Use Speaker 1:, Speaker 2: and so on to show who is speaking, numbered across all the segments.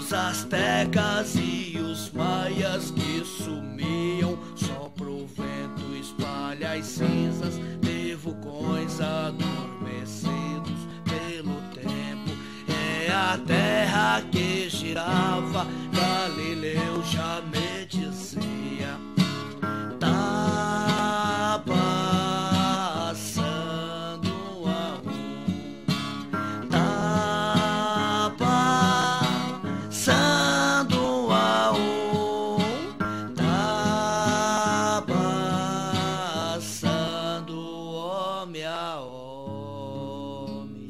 Speaker 1: Os astecas e os maias que sumiam, só pro vento espalha as cinzas de vulcões adormecidos pelo tempo. É a terra que girava, Galileu já me dizia. Tá passando a tá passando a tá passando homem a homem.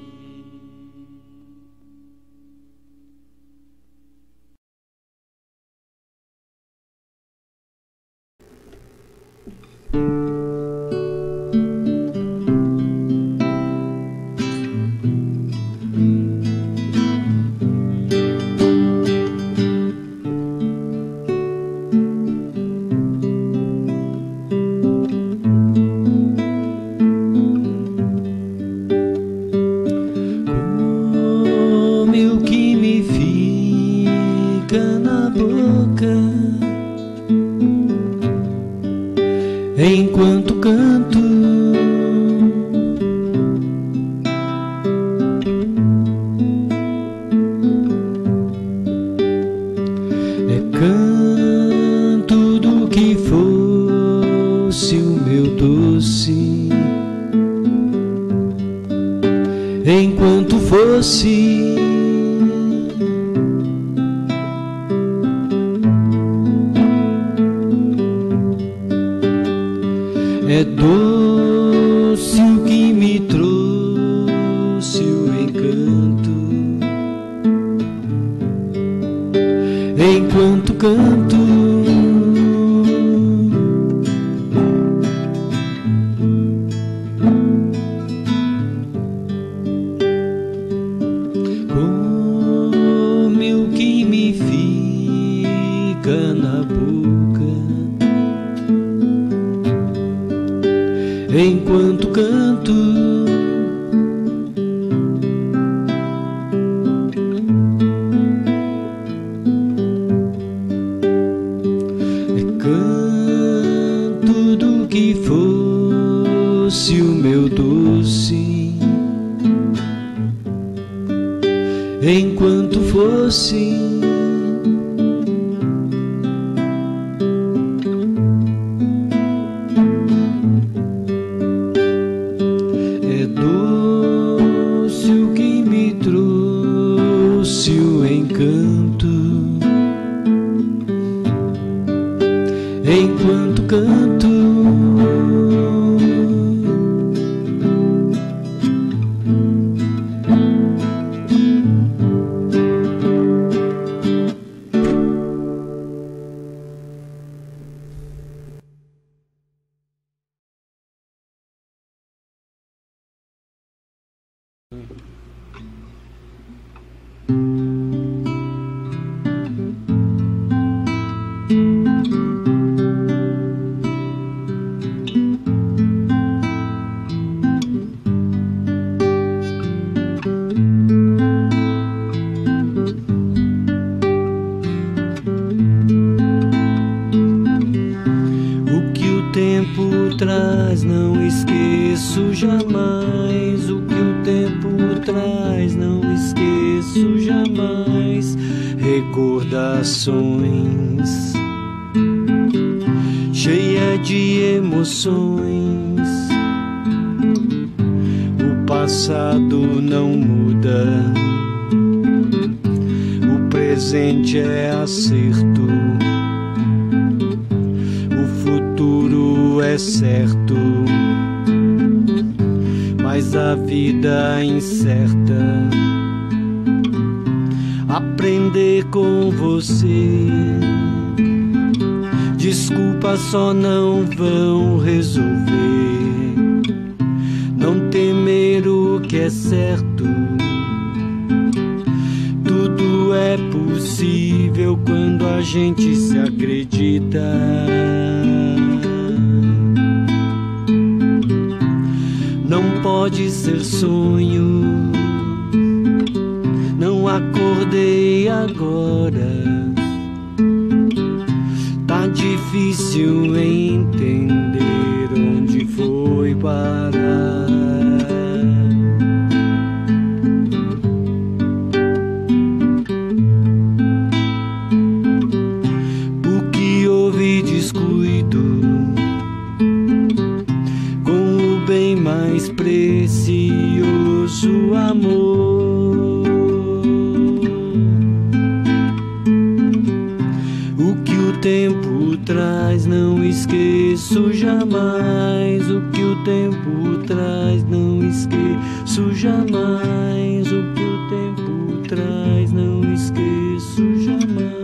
Speaker 2: Come o que me fica na boca enquanto canto. É canto do que fosse o meu doce, enquanto fosse é doce o que me trouxe o encanto, enquanto canto. Come o que me fica na boca enquanto canto. É canto do que fosse o meu doce, enquanto fosse é doce o que me trouxe o encanto, enquanto canto. O que o tempo traz não esqueço jamais. O que o tempo traz não esqueço jamais. Recordações cheia de emoções. O passado não muda, o presente é acerto, o futuro é certo, mas a vida é incerta. Aprender com você, desculpas só não vão resolver. Não temer o que é certo, tudo é possível quando a gente se acredita. Não pode ser sonho, não acordei agora. Tá difícil entender onde foi parar. Porque houve descuido com o bem mais precioso, amor. O que o tempo traz não esqueço jamais. O que o tempo traz não esqueço jamais. O que o tempo traz não esqueço jamais.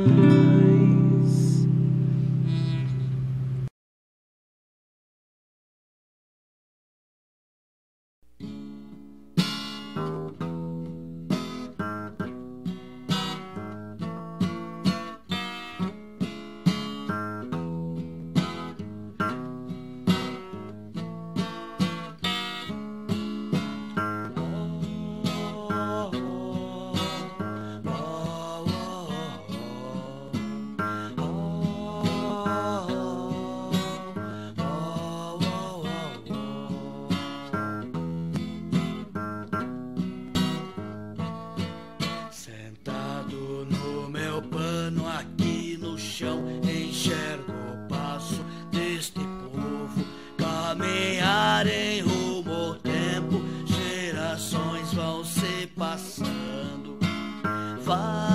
Speaker 1: Sentado no meu pano aqui no chão, enxergo o passo deste povo caminhar em rumo ao tempo. Gerações vão se passando, vai